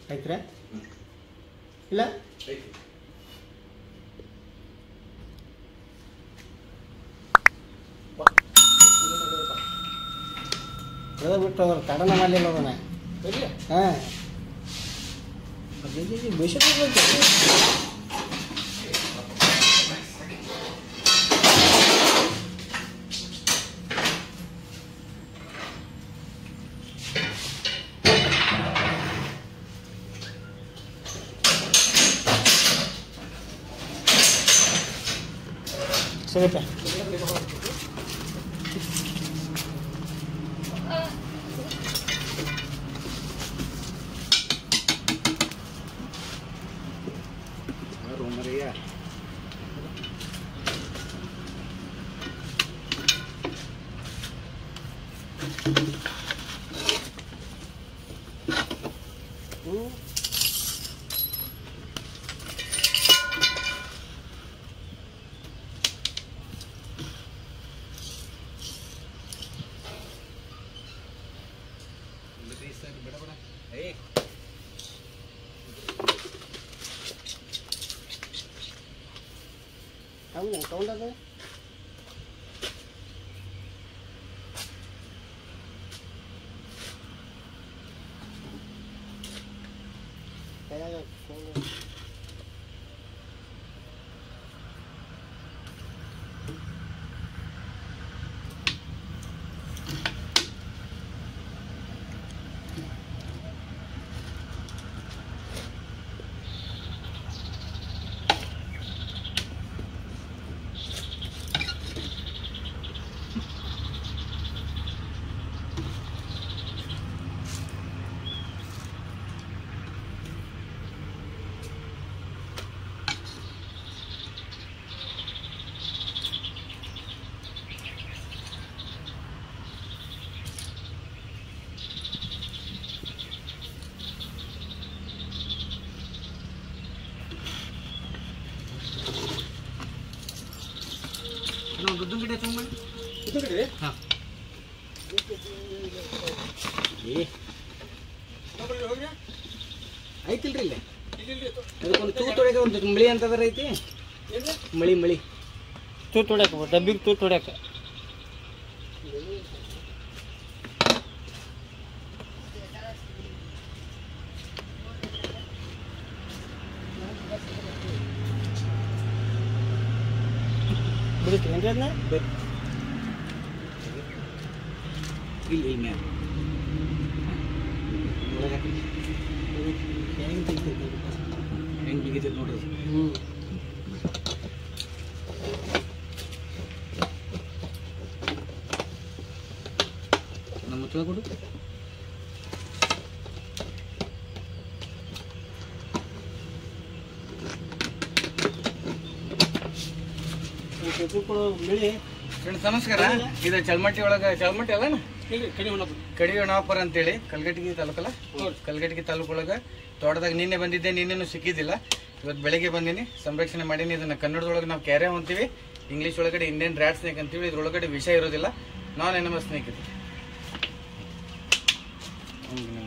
ಆಯ್ತಾ ಇಲ್ಲ ಬಿಟ್ಟು ಅವ್ರು ತಡನ ಮಾಡಲಿಲ್ಲ ಅದನ್ನ ಹಾಂ ಬೇಷ ಸರಿಪ್ಪ Romeria. Hey. Kamu yang tahu dah tu. Kayak दुद्ध गिडे चुम्मा दुद्ध गिडे हां ये नंबर हो गया ಐತಿಲ್ರಿ ಇಲ್ಲಿ ಅದಕ್ಕೊಂದು ತೂತು ಹೊಡೆಯಕ್ಕೆ ಒಂದು ಮಳಿ ಅಂತದರ ಐತಿ ಏನು ಮಳಿ ತೂತು ಹೊಡೆಯಕ್ಕೆ ಡಬ್ಬಿಗೆ ತೂತು ಹೊಡೆಯಕ್ಕೆ ಬಿಡುತ್ತೆ ಅದನ್ನ ಇಲ್ಲಿ ಮ್ಯಾಮ್ ಹೆಂಗೆ ಬಿಗಿತೈತೆ ನೋಡ್ರಿ ನಮ್ಮ ಮುಚ್ಚಳ ಕೊಡು ಫ್ರೆಂಡ್ಸ್ ನಮಸ್ಕಾರ ಇದು ಚಲ್ಮಟ್ಟಿ ಒಳಗೆ ಚಲ್ಮಟ್ಟಿ ಅಲ್ಲ ಕಡಿ ಹೊನ್ನಾಪುರ ಅಂತೇಳಿ ಕಲ್ಗಟ್ಟಿಗೆ ತಾಲೂಕಲ್ಲ ಕಲ್ಗಟ್ಟಿಗೆ ತಾಲೂಕು ಒಳಗೆ ತೋಟದಾಗ ನಿನ್ನೆ ಬಂದಿದ್ದೆ ನಿನ್ನೆನೂ ಸಿಕ್ಕಿದ್ದಿಲ್ಲ ಇವತ್ತು ಬೆಳಗ್ಗೆ ಬಂದೀನಿ ಸಂರಕ್ಷಣೆ ಮಾಡೀನಿ ಇದನ್ನು ಕನ್ನಡದೊಳಗೆ ನಾವು ಕ್ಯಾರೆ ಅಂತೀವಿ ಇಂಗ್ಲೀಷ್ ಒಳಗಡೆ ಇಂಡಿಯನ್ ರ್ಯಾಟ್ ಸ್ನೇಕ್ ಅಂತೀವಿ ಇದ್ರೊಳಗಡೆ ವಿಷ ಇರೋದಿಲ್ಲ ನಾನ್ ಎನಿಮಸ್ ಸ್ನೇಕ್ ಇದೆ